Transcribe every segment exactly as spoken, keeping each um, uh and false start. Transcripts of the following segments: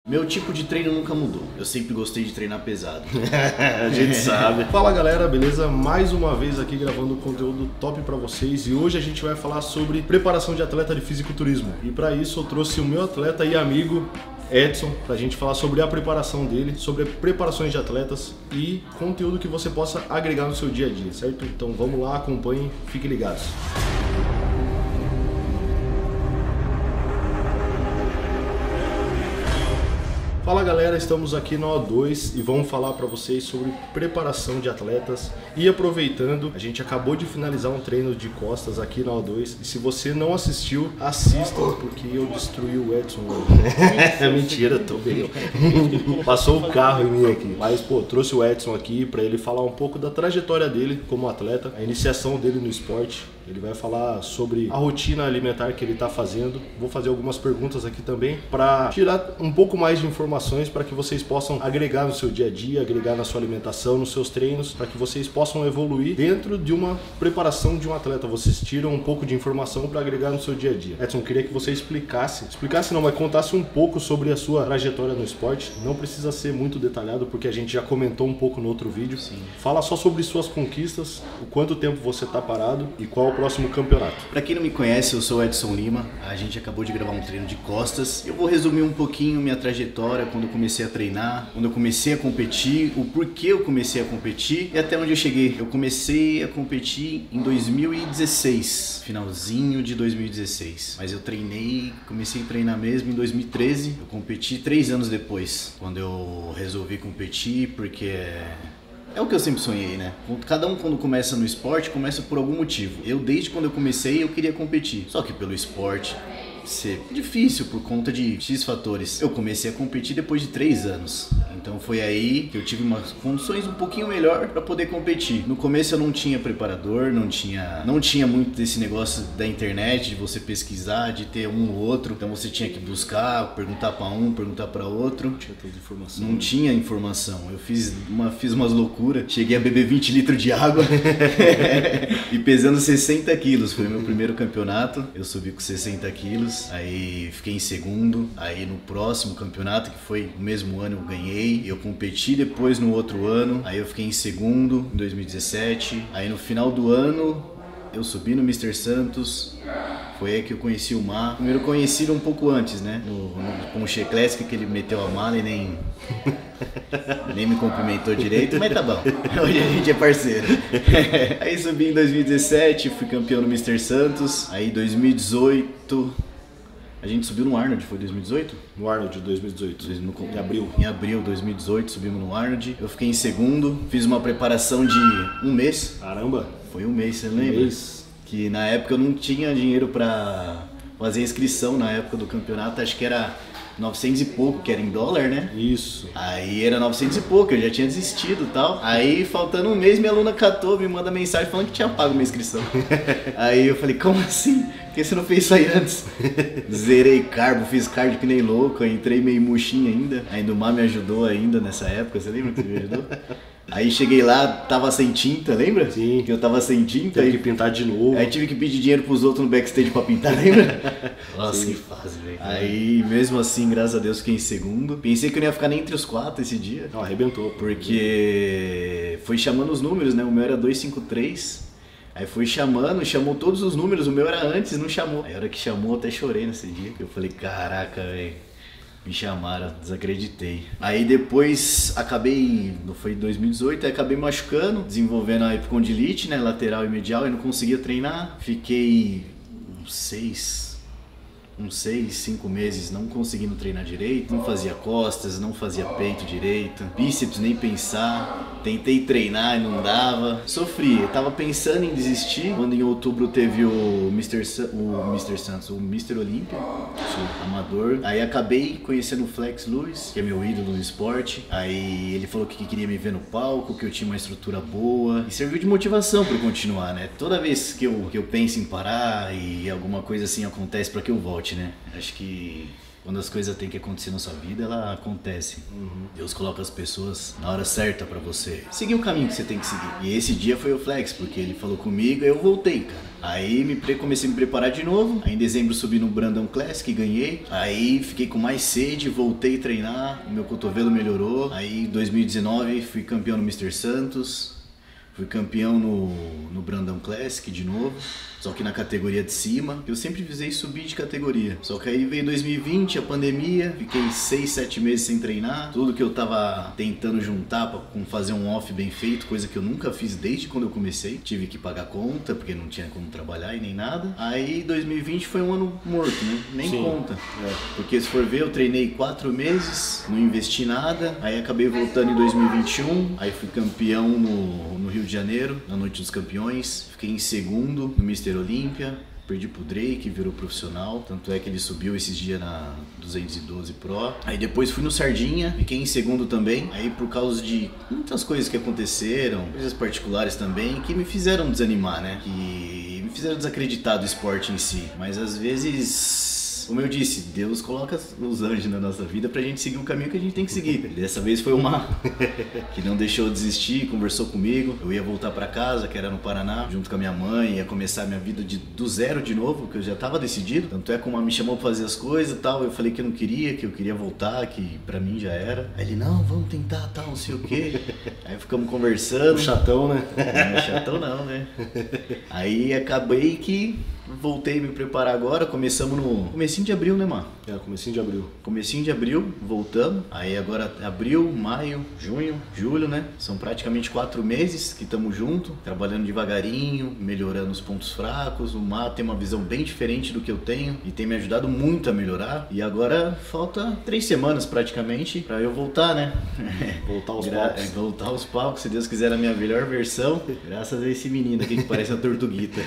Meu tipo de treino nunca mudou. Eu sempre gostei de treinar pesado. A gente sabe. Fala galera, beleza? Mais uma vez aqui gravando conteúdo top pra vocês. E hoje a gente vai falar sobre preparação de atleta de fisiculturismo. E pra isso eu trouxe o meu atleta e amigo Edson, pra gente falar sobre a preparação dele, sobre preparações de atletas e conteúdo que você possa agregar no seu dia a dia, certo? Então vamos lá, acompanhem, fiquem ligados. Fala galera, estamos aqui no O dois e vamos falar para vocês sobre preparação de atletas. E aproveitando, a gente acabou de finalizar um treino de costas aqui no O dois e se você não assistiu, assista, porque eu destruí o Edson hoje. É mentira, tô bem. Passou o carro em mim aqui. Mas pô, trouxe o Edson aqui para ele falar um pouco da trajetória dele como atleta, a iniciação dele no esporte. Ele vai falar sobre a rotina alimentar que ele está fazendo. Vou fazer algumas perguntas aqui também para tirar um pouco mais de informações para que vocês possam agregar no seu dia a dia, agregar na sua alimentação, nos seus treinos, para que vocês possam evoluir dentro de uma preparação de um atleta. Vocês tiram um pouco de informação para agregar no seu dia a dia. Edson, queria que você explicasse, explicasse não, mas contasse um pouco sobre a sua trajetória no esporte. Não precisa ser muito detalhado, porque a gente já comentou um pouco no outro vídeo. Sim. Fala só sobre suas conquistas, o quanto tempo você está parado e qual o próximo campeonato. Pra quem não me conhece, eu sou o Edson Lima. A gente acabou de gravar um treino de costas. Eu vou resumir um pouquinho minha trajetória, quando eu comecei a treinar, quando eu comecei a competir, o porquê eu comecei a competir e até onde eu cheguei. Eu comecei a competir em dois mil e dezesseis, finalzinho de dois mil e dezesseis. Mas eu treinei, comecei a treinar mesmo em dois mil e treze. Eu competi três anos depois, quando eu resolvi competir, porque é o que eu sempre sonhei, né? Cada um quando começa no esporte, começa por algum motivo. Eu, desde quando eu comecei, eu queria competir. Só que pelo esporte ser difícil por conta de X fatores. Eu comecei a competir depois de três anos. Então foi aí que eu tive umas condições um pouquinho melhor para poder competir. No começo eu não tinha preparador, não tinha, não tinha muito desse negócio da internet, de você pesquisar, de ter um ou outro. Então você tinha que buscar, perguntar para um, perguntar para outro. Não tinha toda informação. Não tinha informação. Eu fiz, uma, fiz umas loucuras. Cheguei a beber vinte litros de água e pesando sessenta quilos. Foi meu primeiro campeonato. Eu subi com sessenta quilos. Aí fiquei em segundo. Aí no próximo campeonato, que foi o mesmo ano, eu ganhei. Eu competi depois no outro ano. Aí eu fiquei em segundo em dois mil e dezessete. Aí no final do ano eu subi no mister Santos. Foi aí que eu conheci o Mar. Primeiro conheci um pouco antes, né? No, no Ponche Classic, que ele meteu a mala e nem nem me cumprimentou direito, mas tá bom. Hoje a gente é parceiro. Aí subi em dois mil e dezessete, fui campeão no mister Santos. Aí dois mil e dezoito a gente subiu no Arnold, foi dois mil e dezoito? No Arnold de dois mil e dezoito, no, em abril. Em abril de dois mil e dezoito subimos no Arnold. Eu fiquei em segundo, fiz uma preparação de um mês. Caramba! Foi um mês, você lembra? Um mês. Que na época eu não tinha dinheiro pra fazer inscrição na época do campeonato, acho que era novecentos e pouco, que era em dólar, né? Isso. Aí era novecentos e pouco, eu já tinha desistido e tal. Aí, faltando um mês, minha aluna catou, me manda mensagem falando que tinha pago minha inscrição. Aí eu falei, como assim? Por que você não fez isso aí antes? Zerei carbo, fiz cardio que nem louco, entrei meio murchinho ainda. Ainda o Mar me ajudou ainda nessa época, você lembra que me ajudou? Aí cheguei lá, tava sem tinta, lembra? Sim. Que eu tava sem tinta. Teve aí que pintar de novo. Aí tive que pedir dinheiro pros outros no backstage pra pintar, lembra? Nossa, Sim. que fase, velho. Aí, mesmo assim, graças a Deus, fiquei em segundo. Pensei que eu não ia ficar nem entre os quatro esse dia. Não, arrebentou. Porque foi chamando os números, né? O meu era duzentos e cinquenta e três. Aí foi chamando, chamou todos os números. O meu era antes, não chamou. Aí a hora que chamou, eu até chorei nesse dia. Eu falei, caraca, velho. Me chamaram, desacreditei. Aí depois acabei, não foi em dois mil e dezoito, aí acabei machucando, desenvolvendo a epicondilite, né, lateral e medial, e não conseguia treinar. Fiquei uns seis, uns seis, cinco meses não conseguindo treinar direito. Não fazia costas, não fazia peito direito, bíceps nem pensar. Tentei treinar e não dava. Sofri, eu tava pensando em desistir. Quando em outubro teve o mister Sa- o mister Santos, o mister Olímpia, amador. Aí acabei conhecendo o Flex Lewis, que é meu ídolo no esporte. Aí ele falou que queria me ver no palco, que eu tinha uma estrutura boa. E serviu de motivação pra eu continuar, né? Toda vez que eu, que eu penso em parar e alguma coisa assim acontece pra que eu volte, né? Acho que Quando as coisas têm que acontecer na sua vida, ela acontece. Uhum. Deus coloca as pessoas na hora certa pra você seguir o caminho que você tem que seguir. E esse dia foi o Flex, porque ele falou comigo e eu voltei, cara. Aí me pre... comecei a me preparar de novo. Aí em dezembro subi no Brandão Classic, ganhei. Aí fiquei com mais sede, voltei a treinar. O meu cotovelo melhorou. Aí em dois mil e dezenove fui campeão no mister Santos. Fui campeão no, no Brandão Classic de novo, só que na categoria de cima. Eu sempre visei subir de categoria. Só que aí veio dois mil e vinte, a pandemia, fiquei seis, sete meses sem treinar. Tudo que eu tava tentando juntar pra fazer um off bem feito, coisa que eu nunca fiz desde quando eu comecei. Tive que pagar conta, porque não tinha como trabalhar e nem nada. Aí dois mil e vinte foi um ano morto, né? Nem Sim. conta. É. Porque se for ver, eu treinei quatro meses, não investi nada. Aí acabei voltando em dois mil e vinte e um, aí fui campeão no, no Rio de Janeiro, na Noite dos Campeões. Fiquei em segundo no mister Olímpia, perdi pro Drake, virou profissional, tanto é que ele subiu esses dias na duzentos e doze Pro. Aí depois fui no Sardinha, fiquei em segundo também, aí por causa de muitas coisas que aconteceram, coisas particulares também, que me fizeram desanimar, né, que me fizeram desacreditar do esporte em si, mas às vezes... Como eu disse, Deus coloca os anjos na nossa vida pra gente seguir o caminho que a gente tem que seguir. Dessa vez foi uma que não deixou eu desistir, conversou comigo. Eu ia voltar pra casa, que era no Paraná, junto com a minha mãe, ia começar a minha vida de, do zero de novo, que eu já tava decidido. Tanto é como ela me chamou pra fazer as coisas e tal, eu falei que eu não queria, que eu queria voltar, que pra mim já era. Aí ele, não, vamos tentar, tal, não sei o quê. Aí ficamos conversando. O chatão, né? Não, chatão não, né? Aí acabei que... voltei a me preparar agora, começamos no comecinho de abril, né, mano? É, comecinho de abril. Comecinho de abril, voltamos. Aí agora abril, maio, junho, julho, né? São praticamente quatro meses que estamos juntos, trabalhando devagarinho, melhorando os pontos fracos. O Má tem uma visão bem diferente do que eu tenho e tem me ajudado muito a melhorar. E agora falta três semanas praticamente pra eu voltar, né? Voltar aos Gra- palcos. Voltar aos palcos, se Deus quiser, na minha melhor versão. Graças a esse menino aqui que parece uma tortuguita.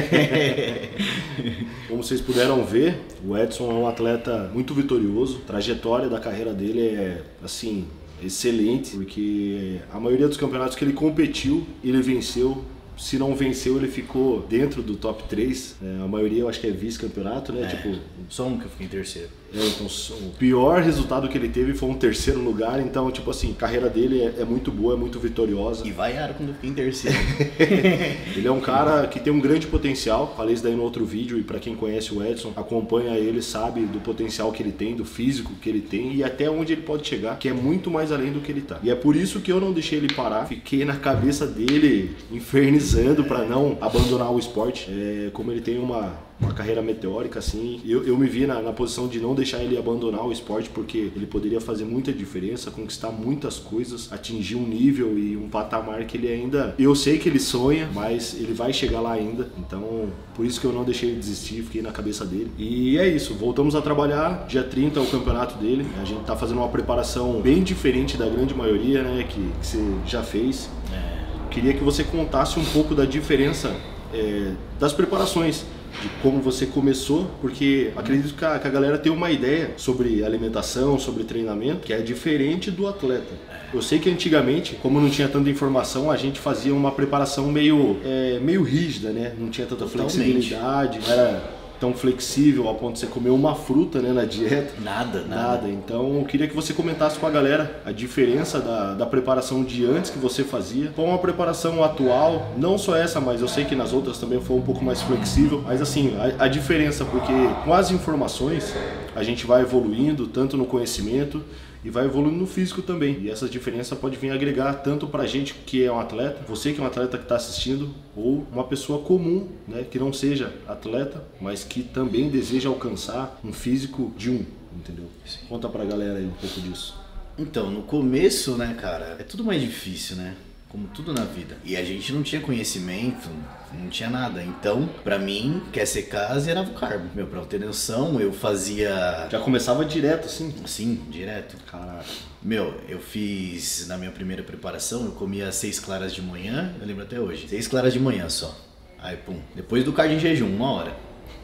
Como vocês puderam ver, o Edson é um atleta muito vitorioso. A trajetória da carreira dele é, assim, excelente, porque a maioria dos campeonatos que ele competiu, ele venceu. Se não venceu, ele ficou dentro do top três. É, a maioria eu acho que é vice-campeonato, né? É, tipo, só um que eu fiquei em terceiro. É, então, o pior resultado que ele teve foi um terceiro lugar. Então, tipo assim, a carreira dele é, é muito boa, é muito vitoriosa. E vaiaram quando eu fiquei em terceiro. Ele é um cara que tem um grande potencial. Falei isso daí no outro vídeo. E pra quem conhece o Edson, acompanha ele, sabe do potencial que ele tem, do físico que ele tem e até onde ele pode chegar, que é muito mais além do que ele tá. E é por isso que eu não deixei ele parar. Fiquei na cabeça dele, infernizando pra não abandonar o esporte. É, como ele tem uma... uma carreira meteórica, assim, eu, eu me vi na, na posição de não deixar ele abandonar o esporte, porque ele poderia fazer muita diferença, conquistar muitas coisas, atingir um nível e um patamar que ele ainda, eu sei que ele sonha, mas ele vai chegar lá ainda, então por isso que eu não deixei ele desistir, fiquei na cabeça dele. E é isso, voltamos a trabalhar, dia trinta é o campeonato dele, a gente tá fazendo uma preparação bem diferente da grande maioria, né, que, que você já fez. É. Queria que você contasse um pouco da diferença é, das preparações, de como você começou, porque acredito que a, que a galera tem uma ideia sobre alimentação, sobre treinamento, que é diferente do atleta. Eu sei que antigamente, como não tinha tanta informação, a gente fazia uma preparação meio, é, meio rígida, né? Não tinha tanta Totalmente. flexibilidade, não era tão flexível ao ponto de você comer uma fruta, né, na dieta. Nada, nada. Nada. Então eu queria que você comentasse com a galera a diferença da, da preparação de antes que você fazia com a preparação atual, não só essa, mas eu sei que nas outras também foi um pouco mais flexível, mas assim, a, a diferença, porque com as informações a gente vai evoluindo tanto no conhecimento e vai evoluindo no físico também. E essa diferença pode vir agregar tanto pra gente que é um atleta, você que é um atleta que está assistindo, ou uma pessoa comum, né, que não seja atleta, mas que também deseja alcançar um físico de um, entendeu? Sim. Conta pra galera aí um pouco disso. Então, no começo, né, cara, é tudo mais difícil, né? Como tudo na vida. E a gente não tinha conhecimento, não tinha nada. Então, pra mim, quer ser casa era o carbo. Meu, pra eu ter noção, eu fazia... Já começava direto, assim? Sim, direto. Caraca. Meu, eu fiz, na minha primeira preparação, eu comia seis claras de manhã, eu lembro até hoje. Seis claras de manhã só. Aí, pum. Depois do cardio em jejum, uma hora.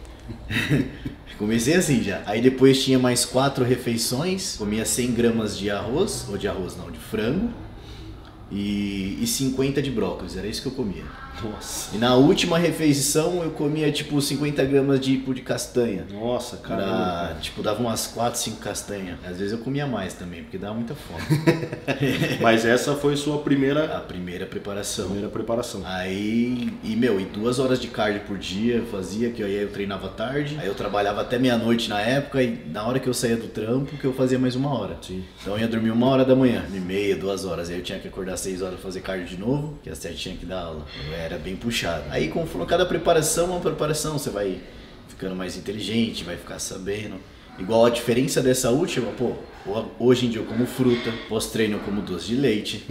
Comecei assim já. Aí depois tinha mais quatro refeições. Comia cem gramas de arroz, ou de arroz não, de frango. E, e cinquenta de brócolis, era isso que eu comia. Nossa. E na última refeição eu comia tipo cinquenta gramas de ipo de castanha. Nossa, cara. Era, tipo, dava umas quatro, cinco castanhas. Às vezes eu comia mais também, porque dava muita fome. Mas essa foi sua primeira... A primeira preparação. Primeira preparação. Aí, e meu, e duas horas de cardio por dia eu fazia, que aí eu treinava tarde. Aí eu trabalhava até meia-noite na época e na hora que eu saía do trampo, que eu fazia mais uma hora. Sim. Então eu ia dormir uma hora da manhã, uma e meia, duas horas. Aí eu tinha que acordar às seis horas pra fazer cardio de novo, que às sete tinha que dar aula. Eu era bem puxado. Aí conforme cada preparação é uma preparação, você vai ficando mais inteligente, vai ficar sabendo. Igual a diferença dessa última, pô, hoje em dia eu como fruta, pós-treino eu como doce de leite,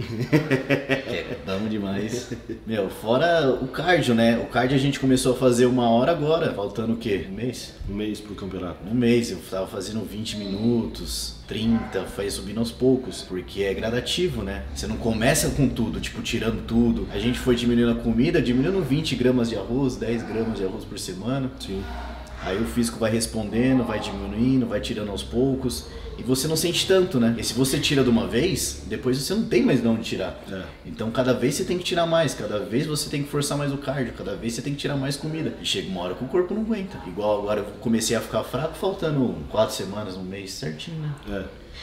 é bom demais. Meu, fora o cardio, né? O cardio a gente começou a fazer uma hora agora, faltando o quê? Um mês? Um mês pro campeonato. Um mês, eu tava fazendo vinte minutos, trinta, foi subindo aos poucos, porque é gradativo, né? Você não começa com tudo, tipo, tirando tudo. A gente foi diminuindo a comida, diminuindo vinte gramas de arroz, dez gramas de arroz por semana. Sim. Aí o físico vai respondendo, vai diminuindo, vai tirando aos poucos. E você não sente tanto, né? E se você tira de uma vez, depois você não tem mais de onde tirar. É. Então cada vez você tem que tirar mais, cada vez você tem que forçar mais o cardio, cada vez você tem que tirar mais comida. E chega uma hora que o corpo não aguenta. Igual agora eu comecei a ficar fraco faltando quatro semanas, um mês certinho, né? É.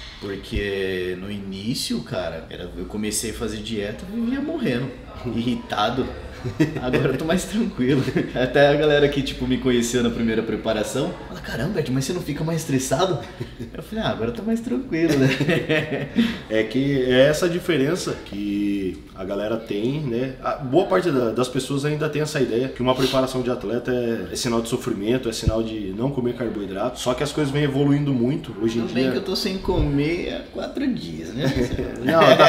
Porque no início, cara, era, eu comecei a fazer dieta e vivia morrendo, irritado. Agora eu tô mais tranquilo. Até a galera que tipo me conheceu na primeira preparação fala, caramba, Ed, mas você não fica mais estressado? Eu falei, ah, agora eu tô mais tranquilo, né? É que é essa diferença que a galera tem, né? A boa parte da, das pessoas ainda tem essa ideia que uma preparação de atleta é, é sinal de sofrimento, é sinal de não comer carboidrato. Só que as coisas vêm evoluindo muito hoje em Também dia. que eu tô sem comer há quatro dias, né? Não, tá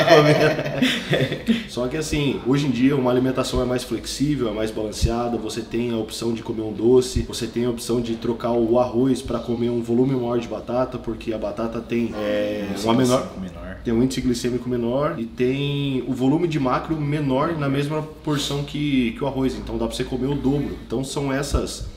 comendo. Só que assim, hoje em dia uma alimentação é mais flexível, é mais balanceada, você tem a opção de comer um doce, você tem a opção de trocar o arroz para comer um volume maior de batata, porque a batata tem é, uma menor, menor. tem um índice glicêmico menor e tem o volume de macro menor na mesma porção que, que o arroz, então dá para você comer o dobro. Então são essas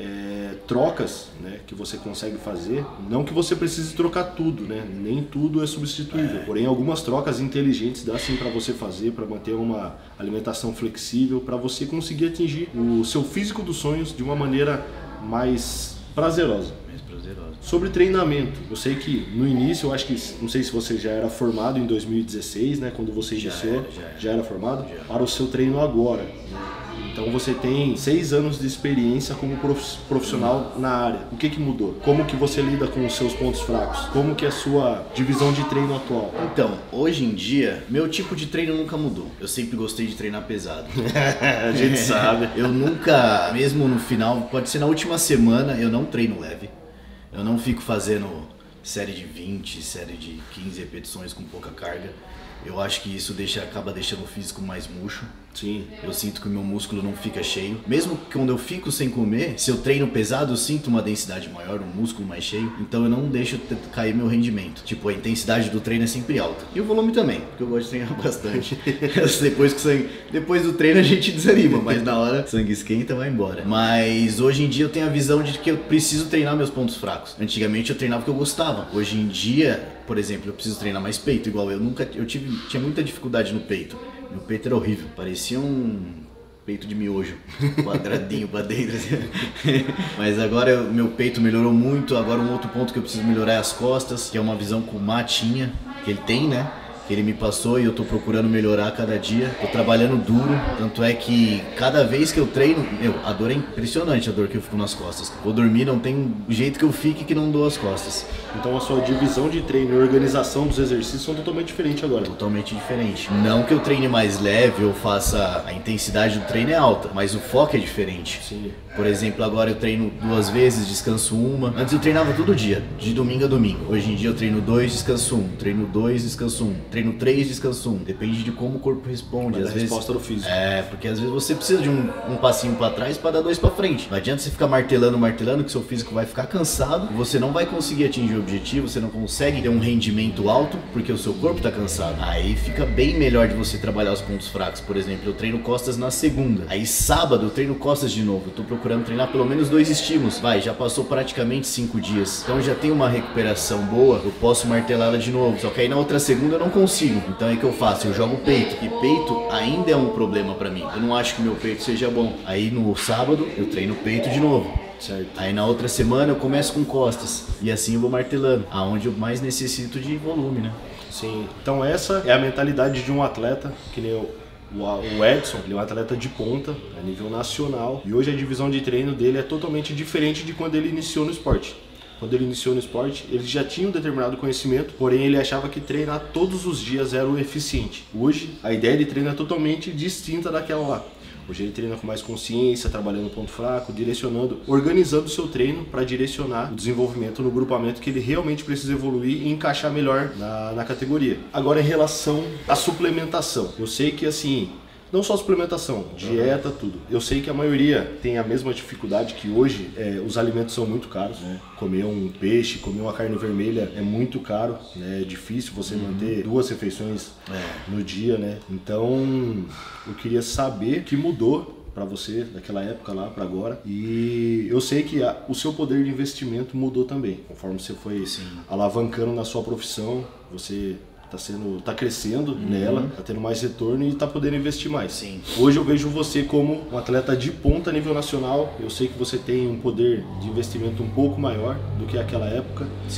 É, trocas, né, que você consegue fazer, não que você precise trocar tudo, né, nem tudo é substituível, é. Porém algumas trocas inteligentes dá sim para você fazer, para manter uma alimentação flexível, para você conseguir atingir o seu físico dos sonhos de uma maneira mais prazerosa. Mais prazerosa. Sobre treinamento, eu sei que no início, eu acho que, não sei se você já era formado em dois mil e dezesseis, né, quando você já iniciou, era, já, era. já era formado, já. Para o seu treino agora, né? Então você tem seis anos de experiência como profissional na área. O que que mudou? Como que você lida com os seus pontos fracos? Como que é a sua divisão de treino atual? Então, hoje em dia, meu tipo de treino nunca mudou. Eu sempre gostei de treinar pesado. A gente sabe. Eu nunca, mesmo no final, pode ser na última semana, eu não treino leve. Eu não fico fazendo série de vinte, série de quinze repetições com pouca carga. Eu acho que isso deixa, acaba deixando o físico mais murcho. Sim. Eu sinto que o meu músculo não fica cheio. Mesmo quando eu fico sem comer, se eu treino pesado, eu sinto uma densidade maior, um músculo mais cheio. Então eu não deixo cair meu rendimento. Tipo, a intensidade do treino é sempre alta. E o volume também, porque eu gosto de treinar bastante. depois, que sangue, depois do treino a gente desanima, mas na hora sangue esquenta, vai embora. Mas hoje em dia eu tenho a visão de que eu preciso treinar meus pontos fracos. Antigamente eu treinava porque eu gostava. Hoje em dia, por exemplo, eu preciso treinar mais peito. Igual eu nunca, eu tive, tinha muita dificuldade no peito. Meu peito era horrível, parecia um peito de miojo, quadradinho pra dentro. Assim. Mas agora o meu peito melhorou muito. Agora um outro ponto que eu preciso melhorar é as costas, que é uma visão que o Má tinha, que ele tem, né? Que ele me passou e eu tô procurando melhorar a cada dia. Tô trabalhando duro, tanto é que cada vez que eu treino, meu, a dor é impressionante, a dor que eu fico nas costas. Vou dormir, não tem jeito que eu fique que não dou as costas. Então a sua divisão de treino e organização dos exercícios são totalmente diferentes agora. Totalmente diferente. Não que eu treine mais leve ou faça... A intensidade do treino é alta, mas o foco é diferente. Sim. Por exemplo, agora eu treino duas vezes, descanso uma. Antes eu treinava todo dia, de domingo a domingo. Hoje em dia eu treino dois, descanso um. Treino dois, descanso um. Treino três, descanso um. Depende de como o corpo responde. Mas às a vezes, resposta do físico. É, porque às vezes você precisa de um, um passinho pra trás pra dar dois pra frente. Não adianta você ficar martelando, martelando, que seu físico vai ficar cansado. Você não vai conseguir atingir o objetivo, você não consegue ter um rendimento alto, porque o seu corpo tá cansado. Aí fica bem melhor de você trabalhar os pontos fracos. Por exemplo, eu treino costas na segunda. Aí sábado eu treino costas de novo. Eu tô procurando treinar pelo menos dois estímulos. Vai, já passou praticamente cinco dias. Então já tem uma recuperação boa, eu posso martelá-la de novo. Só que aí na outra segunda eu não consigo consigo. Então é que eu faço, eu jogo peito. E peito ainda é um problema pra mim. Eu não acho que meu peito seja bom. Aí no sábado eu treino peito de novo. Certo. Aí na outra semana eu começo com costas. E assim eu vou martelando. Aonde eu mais necessito de volume, né? Sim. Então essa é a mentalidade de um atleta, que nem eu. O Edson, ele é um atleta de ponta, a nível nacional, e hoje a divisão de treino dele é totalmente diferente de quando ele iniciou no esporte. Quando ele iniciou no esporte, ele já tinha um determinado conhecimento, porém ele achava que treinar todos os dias era o eficiente. Hoje, a ideia de treino é totalmente distinta daquela lá. Hoje ele treina com mais consciência, trabalhando no ponto fraco, direcionando, organizando o seu treino para direcionar o desenvolvimento no grupamento que ele realmente precisa evoluir e encaixar melhor na, na categoria. Agora, em relação à suplementação, eu sei que assim, não só suplementação, dieta, tudo. Eu sei que a maioria tem a mesma dificuldade, que hoje é, os alimentos são muito caros, né? Comer um peixe, comer uma carne vermelha é muito caro, né? É difícil você uhum. manter duas refeições é. no dia, né? Então, eu queria saber o que mudou para você daquela época lá para agora. E eu sei que a, o seu poder de investimento mudou também, conforme você foi Sim. alavancando na sua profissão, você tá sendo, tá crescendo uhum. nela, tá tendo mais retorno e tá podendo investir mais. Sim. Hoje eu vejo você como um atleta de ponta a nível nacional. Eu sei que você tem um poder de investimento um pouco maior do que aquela época. Sim.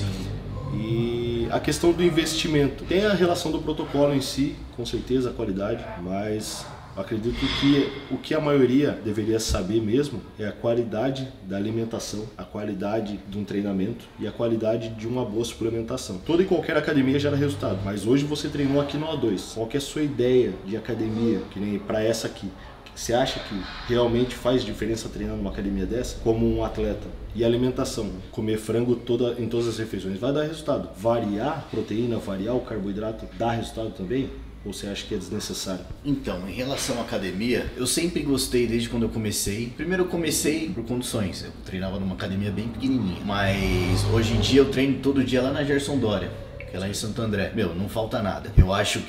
E a questão do investimento tem a relação do protocolo em si, com certeza a qualidade, mas acredito que o que a maioria deveria saber mesmo é a qualidade da alimentação, a qualidade de um treinamento e a qualidade de uma boa suplementação. Toda e qualquer academia gera resultado, mas hoje você treinou aqui no A dois. Qual que é a sua ideia de academia, que nem para essa aqui? Você acha que realmente faz diferença treinar numa academia dessa? Como um atleta. E alimentação, comer frango toda, em todas as refeições vai dar resultado. Variar a proteína, variar o carboidrato, dá resultado também? Ou você acha que é desnecessário? Então, em relação à academia, eu sempre gostei desde quando eu comecei. Primeiro eu comecei por condições, eu treinava numa academia bem pequenininha. Mas hoje em dia eu treino todo dia lá na Gerson Dória, que é lá em Santo André. Meu, não falta nada. Eu acho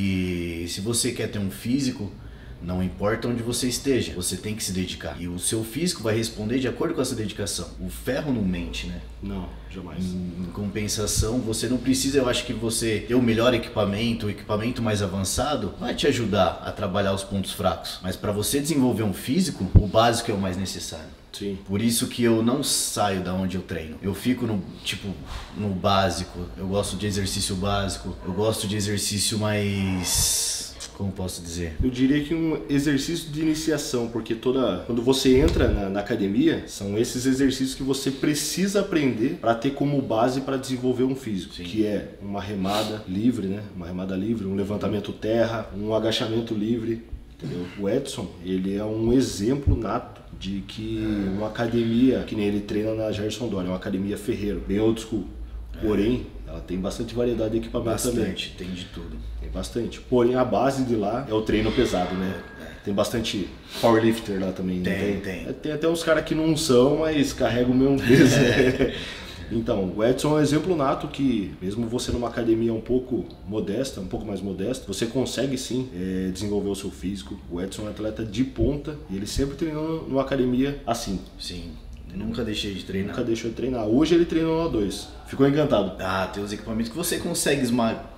que se você quer ter um físico, não importa onde você esteja, você tem que se dedicar. E o seu físico vai responder de acordo com essa dedicação. O ferro não mente, né? Não, jamais. Em, em compensação, você não precisa, eu acho que você ter o melhor equipamento, o equipamento mais avançado, vai te ajudar a trabalhar os pontos fracos. Mas para você desenvolver um físico, o básico é o mais necessário. Sim. Por isso que eu não saio da onde eu treino. Eu fico no, tipo, no básico. Eu gosto de exercício básico. Eu gosto de exercício mais... Como posso dizer? Eu diria que um exercício de iniciação, porque toda quando você entra na, na academia, são esses exercícios que você precisa aprender para ter como base para desenvolver um físico. Sim. Que é uma remada livre, né? Uma remada livre, um levantamento terra, um agachamento livre. Entendeu? O Edson, ele é um exemplo nato de que uma academia, que nem ele treina na Gerson Dória, uma academia ferreiro, bem old school. Porém, ela tem bastante variedade de equipamento bastante, também. Tem de tudo. Tem bastante. Porém, a base de lá é o treino pesado, né? É. Tem bastante powerlifter lá também. Tem, tem. Tem. Tem até uns caras que não são, mas carregam o mesmo peso. É. Então, o Edson é um exemplo nato que, mesmo você numa academia um pouco modesta, um pouco mais modesta, você consegue sim é, desenvolver o seu físico. O Edson é um atleta de ponta e ele sempre treinou numa academia assim. Sim. Nunca deixei de treinar. Nunca deixou de treinar. Hoje ele treina no A dois. Ficou encantado. Ah, tem os equipamentos que você consegue esmagar.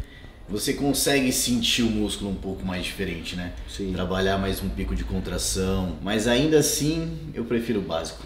Você consegue sentir o músculo um pouco mais diferente, né? Sim. Trabalhar mais um pico de contração. Mas ainda assim, eu prefiro o básico.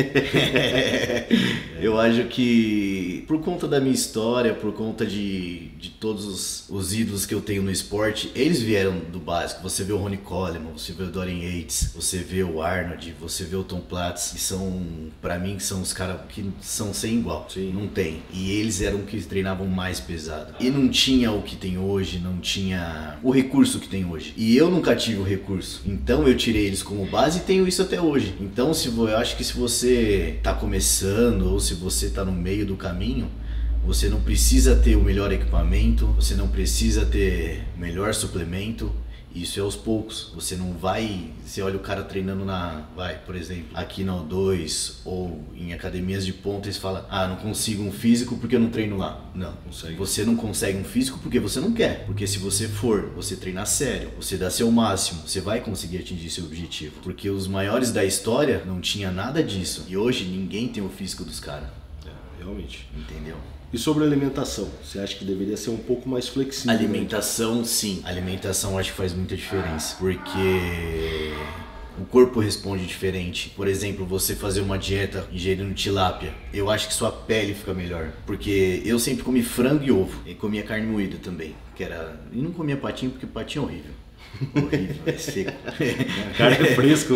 Eu acho que por conta da minha história, por conta de, de todos os, os ídolos que eu tenho no esporte, eles vieram do básico. Você vê o Ronnie Coleman, você vê o Dorian Yates, você vê o Arnold, você vê o Tom Platz, que são, pra mim, são os caras que são sem igual. Sim. Não tem. E eles eram que treinavam mais pesado. E não tinha o que tem hoje, não tinha o recurso que tem hoje. E eu nunca tive o recurso. Então eu tirei eles como base e tenho isso até hoje. Então se eu acho que se você tá começando ou se você tá no meio do caminho, você não precisa ter o melhor equipamento, você não precisa ter o melhor suplemento. Isso é aos poucos. Você não vai... Você olha o cara treinando na... Vai, por exemplo, aqui na O dois ou em academias de ponta e fala: ah, não consigo um físico porque eu não treino lá. Não, consegue. Você não consegue um físico porque você não quer. Porque se você for, você treinar sério, você dá seu máximo, você vai conseguir atingir seu objetivo. Porque os maiores da história não tinha nada disso. E hoje ninguém tem o físico dos caras. É, realmente. Entendeu? E sobre a alimentação, você acha que deveria ser um pouco mais flexível? Alimentação, sim. Alimentação acho que faz muita diferença, porque o corpo responde diferente. Por exemplo, você fazer uma dieta ingerindo tilápia, eu acho que sua pele fica melhor. Porque eu sempre comi frango e ovo, e comia carne moída também, que era... E não comia patinho, porque patinho é horrível. Horrível, é seco. Carne é fresco,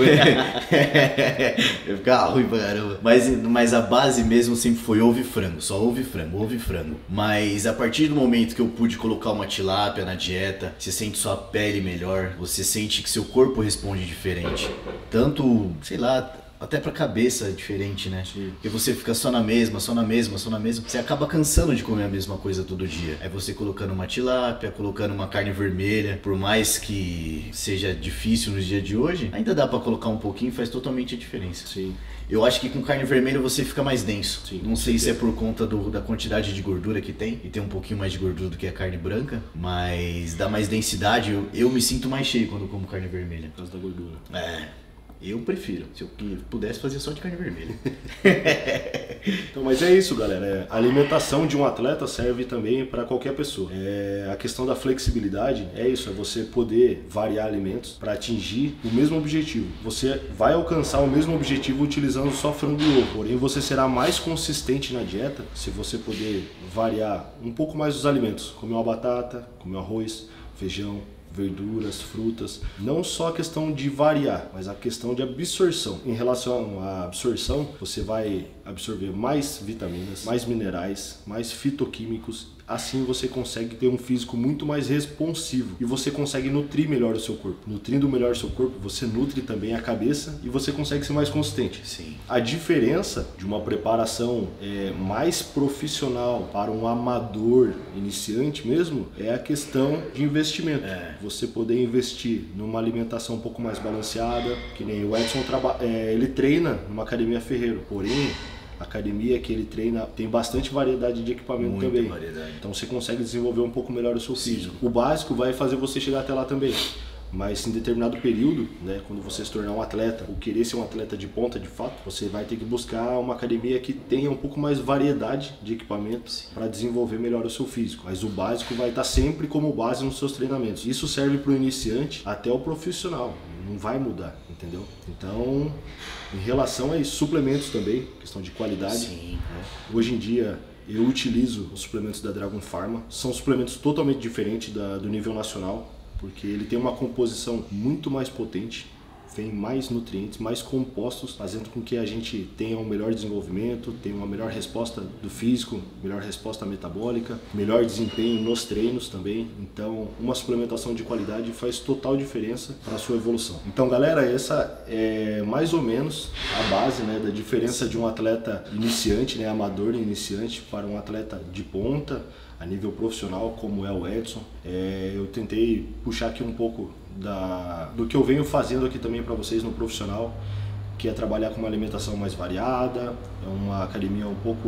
é. Eu ficava ruim pra caramba. Mas, mas a base mesmo sempre foi ovo e frango. Só ovo e frango, ovo e frango. Mas a partir do momento que eu pude colocar uma tilápia na dieta, você sente sua pele melhor, você sente que seu corpo responde diferente. Tanto, sei lá, até pra cabeça é diferente, né? Sim. Porque você fica só na mesma, só na mesma, só na mesma. Você acaba cansando de comer a mesma coisa todo dia. É você colocando uma tilápia, colocando uma carne vermelha. Por mais que seja difícil nos dias de hoje, ainda dá pra colocar um pouquinho e faz totalmente a diferença. Sim. Eu acho que com carne vermelha você fica mais denso. Sim, não sei se é por conta do, da quantidade de gordura que tem. E tem um pouquinho mais de gordura do que a carne branca. Mas dá mais densidade. Eu, eu me sinto mais cheio quando eu como carne vermelha. Por causa da gordura. É. Eu prefiro, se eu pudesse fazer só de carne vermelha. Então, mas é isso, galera. A alimentação de um atleta serve também para qualquer pessoa. É, a questão da flexibilidade é isso, é você poder variar alimentos para atingir o mesmo objetivo. Você vai alcançar o mesmo objetivo utilizando só frango e ovo, porém você será mais consistente na dieta se você poder variar um pouco mais os alimentos. Comer uma batata, comer um arroz, feijão, verduras, frutas, não só a questão de variar, mas a questão de absorção. Em relação à absorção, você vai absorver mais vitaminas, mais minerais, mais fitoquímicos. Assim você consegue ter um físico muito mais responsivo e você consegue nutrir melhor o seu corpo. Nutrindo melhor o seu corpo, você nutre também a cabeça e você consegue ser mais consistente. Sim. A diferença de uma preparação é, mais profissional para um amador iniciante mesmo é a questão de investimento. É. Você poder investir numa alimentação um pouco mais balanceada, que nem o Edson traba- é, ele treina numa academia Ferreiro, porém a academia que ele treina tem bastante variedade de equipamento. Muita também. variedade. Então você consegue desenvolver um pouco melhor o seu Sim. físico. O básico vai fazer você chegar até lá também. Mas em determinado período, né, quando você se tornar um atleta, ou querer ser um atleta de ponta de fato, você vai ter que buscar uma academia que tenha um pouco mais variedade de equipamentos para desenvolver melhor o seu físico. Mas o básico vai estar sempre como base nos seus treinamentos. Isso serve para o iniciante até o profissional, não vai mudar, entendeu? Então, em relação a isso, suplementos também, questão de qualidade. Sim. Né? Hoje em dia, eu utilizo os suplementos da Dragon Pharma. São suplementos totalmente diferentes da, do nível nacional, porque ele tem uma composição muito mais potente, tem mais nutrientes, mais compostos, fazendo com que a gente tenha um melhor desenvolvimento, tenha uma melhor resposta do físico, melhor resposta metabólica, melhor desempenho nos treinos também. Então, uma suplementação de qualidade faz total diferença para a sua evolução. Então, galera, essa é mais ou menos a base, né, da diferença de um atleta iniciante, né, amador e iniciante, para um atleta de ponta, a nível profissional, como é o Edson. É, eu tentei puxar aqui um pouco da, do que eu venho fazendo aqui também para vocês no profissional, que é trabalhar com uma alimentação mais variada, é uma academia um pouco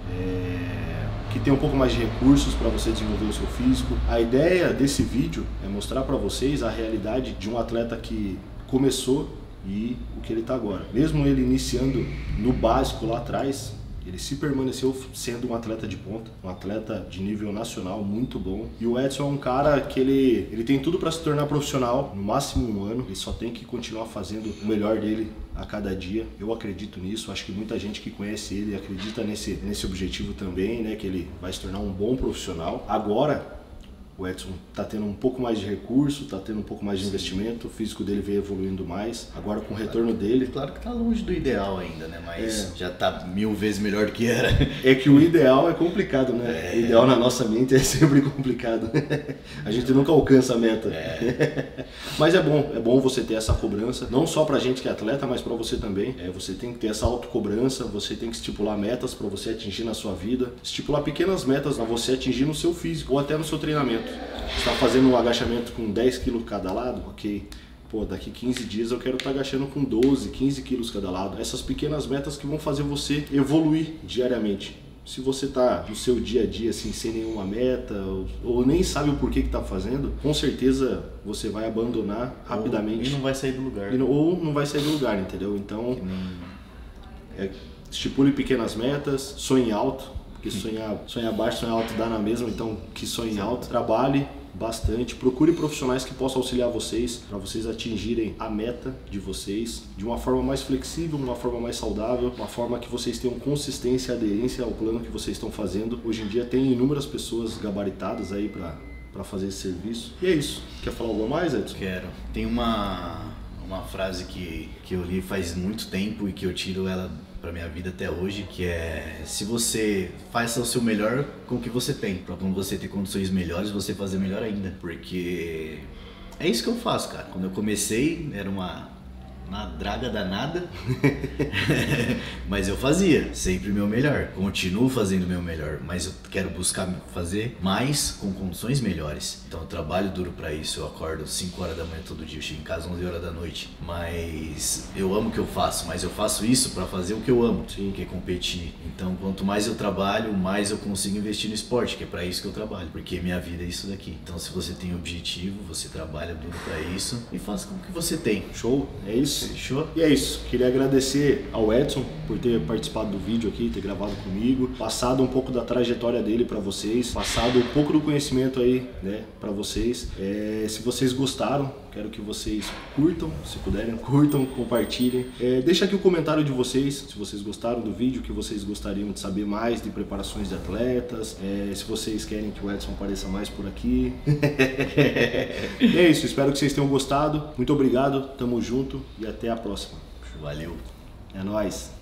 é, que tem um pouco mais de recursos para você desenvolver o seu físico. A ideia desse vídeo é mostrar para vocês a realidade de um atleta que começou e o que ele está agora. Mesmo ele iniciando no básico lá atrás, ele se permaneceu sendo um atleta de ponta, um atleta de nível nacional muito bom. E o Edson é um cara que ele, ele tem tudo para se tornar profissional, no máximo um ano. Ele só tem que continuar fazendo o melhor dele a cada dia. Eu acredito nisso, acho que muita gente que conhece ele acredita nesse, nesse objetivo também, né? Que ele vai se tornar um bom profissional. Agora, o Edson está tendo um pouco mais de recurso, está tendo um pouco mais de investimento, o físico dele veio evoluindo mais. Agora com o retorno dele... Claro que está longe do ideal ainda, né? Mas é. já está mil vezes melhor do que era. É que o ideal é complicado, né? É. O ideal na nossa mente é sempre complicado. A gente nunca alcança a meta. É. Mas é bom, é bom você ter essa cobrança, não só pra gente que é atleta, mas pra você também. É, você tem que ter essa autocobrança, você tem que estipular metas pra você atingir na sua vida, estipular pequenas metas pra você atingir no seu físico ou até no seu treinamento. Você está fazendo um agachamento com dez quilos cada lado, ok. Pô, daqui quinze dias eu quero estar agachando com doze, quinze quilos cada lado. Essas pequenas metas que vão fazer você evoluir diariamente. Se você tá no seu dia a dia assim, sem nenhuma meta, ou, ou nem sabe o porquê que tá fazendo, com certeza você vai abandonar rapidamente. E não vai sair do lugar. E não, ou não vai sair do lugar, entendeu? Então, é, estipule pequenas metas, sonhe alto. porque sonhar, sonhar baixo, sonhar alto dá na mesma, então que sonhe alto, trabalhe bastante, procure profissionais que possam auxiliar vocês, para vocês atingirem a meta de vocês de uma forma mais flexível, de uma forma mais saudável, uma forma que vocês tenham consistência e aderência ao plano que vocês estão fazendo. Hoje em dia tem inúmeras pessoas gabaritadas aí para para fazer esse serviço. E é isso. Quer falar algo mais, Edson? Quero. Tem uma, uma frase que, que eu li faz muito tempo e que eu tiro ela pra minha vida até hoje, que é: se você faça o seu melhor com o que você tem, pra quando você ter condições melhores, você fazer melhor ainda. Porque é isso que eu faço, cara. Quando eu comecei, era uma... uma draga danada, mas eu fazia sempre o meu melhor, continuo fazendo o meu melhor, mas eu quero buscar fazer mais com condições melhores. Então eu trabalho duro pra isso, eu acordo cinco horas da manhã todo dia, eu chego em casa onze horas da noite, mas eu amo o que eu faço, mas eu faço isso pra fazer o que eu amo, sim, que é competir. Então quanto mais eu trabalho, mais eu consigo investir no esporte, que é pra isso que eu trabalho, porque minha vida é isso daqui. Então se você tem objetivo, você trabalha duro pra isso e faça com o que você tem. Show? É isso? Fechou? E é isso. Queria agradecer ao Edson por ter participado do vídeo aqui, ter gravado comigo, passado um pouco da trajetória dele para vocês, passado um pouco do conhecimento aí, né, para vocês. É, se vocês gostaram, quero que vocês curtam, se puderem, curtam, compartilhem. É, deixa aqui o comentário de vocês, se vocês gostaram do vídeo, o que vocês gostariam de saber mais de preparações de atletas, é, se vocês querem que o Edson apareça mais por aqui. E é isso, espero que vocês tenham gostado. Muito obrigado, tamo junto e até a próxima. Valeu. É nóis.